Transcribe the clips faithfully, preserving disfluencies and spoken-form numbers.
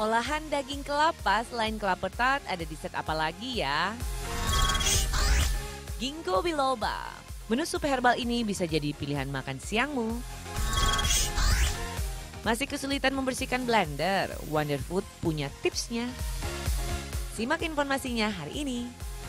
Olahan daging kelapa selain kelapa tart ada dessert apa lagi ya? Ginkgo biloba. Menu sup herbal ini bisa jadi pilihan makan siangmu. Masih kesulitan membersihkan blender? Wonder Food punya tipsnya. Simak informasinya hari ini.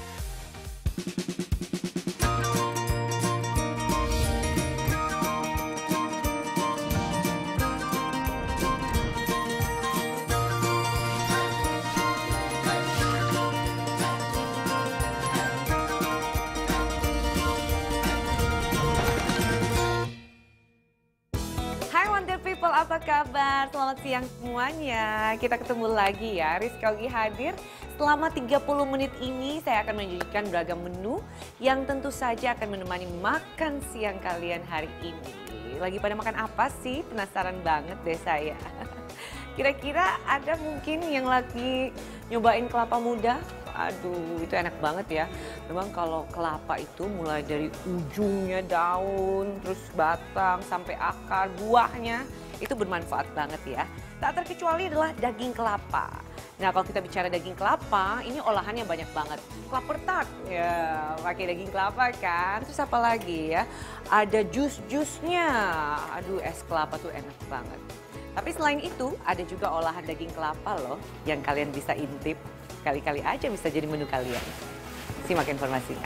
People, apa kabar? Selamat siang semuanya. Kita ketemu lagi ya. Rizka Ogi hadir. Selama tiga puluh menit ini saya akan menyajikan beragam menu yang tentu saja akan menemani makan siang kalian hari ini. Lagi pada makan apa sih? Penasaran banget deh saya. Kira-kira ada mungkin yang lagi nyobain kelapa muda? Aduh, itu enak banget ya. Memang kalau kelapa itu mulai dari ujungnya daun, terus batang, sampai akar, buahnya, itu bermanfaat banget ya. Tak terkecuali adalah daging kelapa. Nah, kalau kita bicara daging kelapa, ini olahannya banyak banget. Kelapa tart, ya pakai daging kelapa kan. Terus apa lagi ya? Ada jus-jusnya. Aduh, es kelapa tuh enak banget. Tapi selain itu, ada juga olahan daging kelapa loh yang kalian bisa intip. Kali-kali aja bisa jadi menu kalian. Simak informasinya.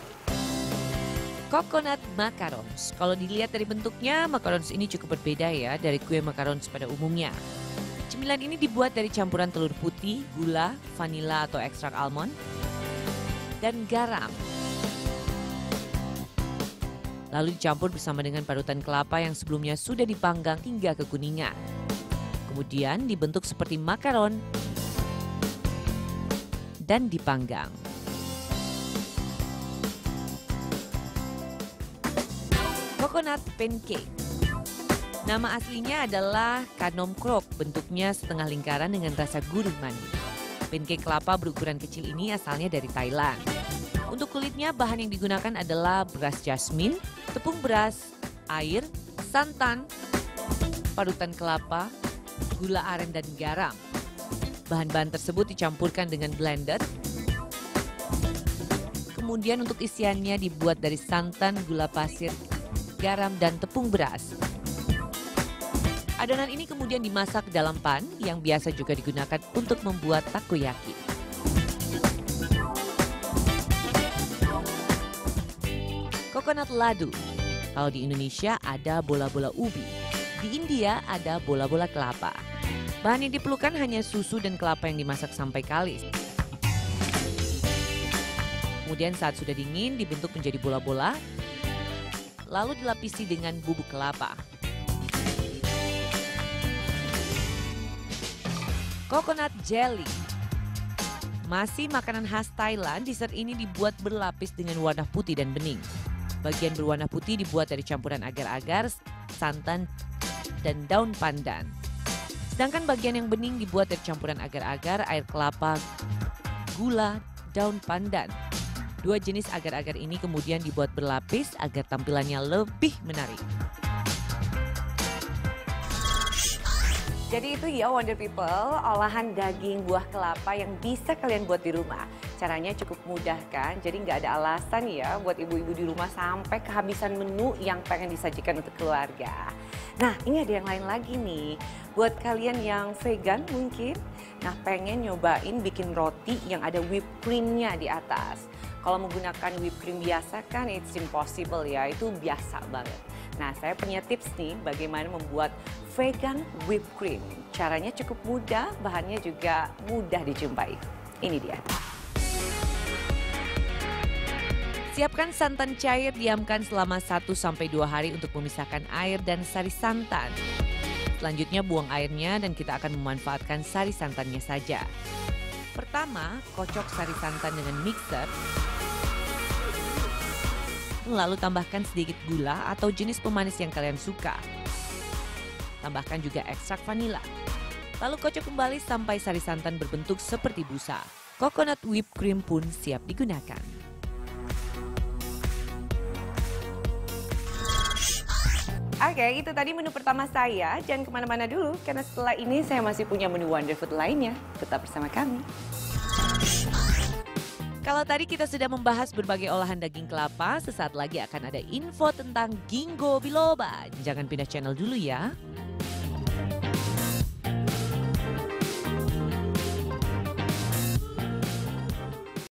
Coconut macarons. Kalau dilihat dari bentuknya, macarons ini cukup berbeda ya dari kue macarons pada umumnya. Cemilan ini dibuat dari campuran telur putih, gula, vanila atau ekstrak almond, dan garam. Lalu dicampur bersama dengan parutan kelapa yang sebelumnya sudah dipanggang hingga kekuningan. Kemudian dibentuk seperti makaron dan dipanggang. Coconut pancake. Nama aslinya adalah kanom krok, bentuknya setengah lingkaran dengan rasa gurih manis. Pancake kelapa berukuran kecil ini asalnya dari Thailand. Untuk kulitnya bahan yang digunakan adalah beras jasmin, tepung beras, air, santan, parutan kelapa, gula aren dan garam. Bahan-bahan tersebut dicampurkan dengan blender. Kemudian untuk isiannya dibuat dari santan, gula pasir, garam, dan tepung beras. Adonan ini kemudian dimasak dalam pan yang biasa juga digunakan untuk membuat takoyaki. Coconut ladu. Kalau di Indonesia ada bola-bola ubi. Di India ada bola-bola kelapa. Bahan yang diperlukan hanya susu dan kelapa yang dimasak sampai kalis. Kemudian saat sudah dingin dibentuk menjadi bola-bola, lalu dilapisi dengan bubuk kelapa. Coconut jelly. Masih makanan khas Thailand, dessert ini dibuat berlapis dengan warna putih dan bening. Bagian berwarna putih dibuat dari campuran agar-agar, santan, dan daun pandan. Sedangkan bagian yang bening dibuat dari campuran agar-agar, air kelapa, gula, daun pandan. Dua jenis agar-agar ini kemudian dibuat berlapis agar tampilannya lebih menarik. Jadi itu ya Wonder People, olahan daging buah kelapa yang bisa kalian buat di rumah. Caranya cukup mudah kan, jadi nggak ada alasan ya buat ibu-ibu di rumah sampai kehabisan menu yang pengen disajikan untuk keluarga. Nah ini ada yang lain lagi nih, buat kalian yang vegan mungkin, nah pengen nyobain bikin roti yang ada whipped cream-nya di atas. Kalau menggunakan whipped cream biasa kan it's impossible ya, itu biasa banget. Nah saya punya tips nih bagaimana membuat vegan whipped cream. Caranya cukup mudah, bahannya juga mudah dijumpai. Ini dia. Siapkan santan cair, diamkan selama satu sampai dua hari untuk memisahkan air dan sari santan. Selanjutnya buang airnya dan kita akan memanfaatkan sari santannya saja. Pertama, kocok sari santan dengan mixer. Lalu tambahkan sedikit gula atau jenis pemanis yang kalian suka. Tambahkan juga ekstrak vanila. Lalu kocok kembali sampai sari santan berbentuk seperti busa. Coconut whipped cream pun siap digunakan. Oke, itu tadi menu pertama saya. Jangan kemana-mana dulu, karena setelah ini saya masih punya menu Wonder Food lainnya. Tetap bersama kami. Kalau tadi kita sudah membahas berbagai olahan daging kelapa, sesaat lagi akan ada info tentang ginkgo biloba. Jangan pindah channel dulu ya.